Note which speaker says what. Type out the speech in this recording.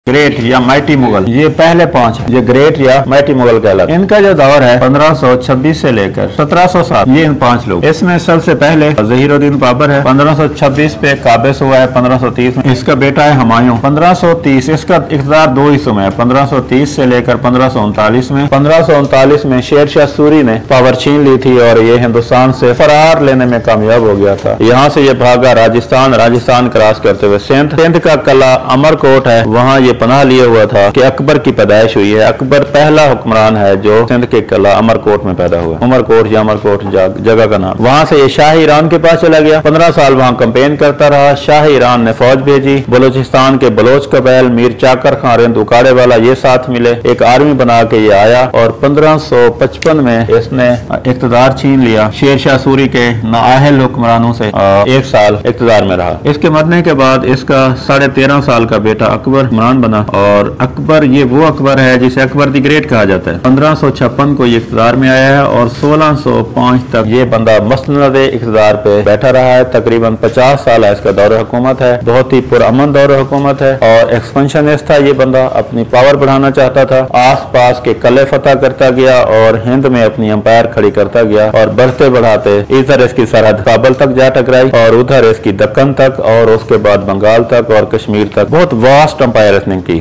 Speaker 1: Great या mighty Mughal, ये पहले 5 है। ये ग्रेट या माइटी मुगल कहलाते हैं। इनका जो दौर है 1526 से लेकर 1707, ये इन 5 लोग। इसमें सबसे पहले ज़हीरुद्दीन बाबर है, 1526 पे काबिज हुआ है। 1530 में इसका बेटा है हुमायूं। 1530 इसका इक़्तिदार 2 हिस्सों में है, 1530 से लेकर 1539 में। 1539 में शेर शाह सूरी ने पावर छीन ली थी और ये हिंदुस्तान से फरार लेने में कामयाब हो गया था। यहाँ से ये भागा राजस्थान क्रॉस करते हुए सिंध का कला अमरकोट है, वहाँ ये पनाह लिए हुआ था कि अकबर की पैदाइश हुई है। अकबर पहला हुक्मरान है जो सिंध के कला अमरकोट में पैदा हुआ। उमरकोट या अमरकोट जगह का नाम। वहां से ये शाह ईरान के पास चला गया, 15 साल वहां कैंपेन करता रहा। शाह ईरान ने फौज भेजी, बलूचिस्तान के बलोच कबैल मीर चाकर खां रिंद उकाड़े वाला ये साथ मिले, एक आर्मी बना के ये आया और 1555 में इसने इक़्तिदार छीन लिया शेर शाह सूरी के नाअहल हुक्मरानों से। 1 साल इक़्तिदार में रहा। इसके मरने के बाद इसका 13.5 साल का बेटा अकबर हुक्मरान बना और अकबर ये वो अकबर है जिसे अकबर द ग्रेट कहा जाता है। 1556 को ये इक़्तिदार में आया है और 1605 तक ये बंदा मसनद इक़्तिदार पे बैठा रहा है। तकरीबन 50 साल इसका दौर हुकूमत है। बहुत ही पुरअमन दौर हुकूमत है और एक्सपेंशनिस्ट था ये बंदा, अपनी पावर बढ़ाना चाहता था। आस पास के कले फतह करता गया और हिंद में अपनी अंपायर खड़ी करता गया और बढ़ते बढ़ाते इधर इसकी सरहद काबल तक जा टकराई और उधर इसकी दक्कन तक और उसके बाद बंगाल तक और कश्मीर तक बहुत वास्ट अंपायर इसने की।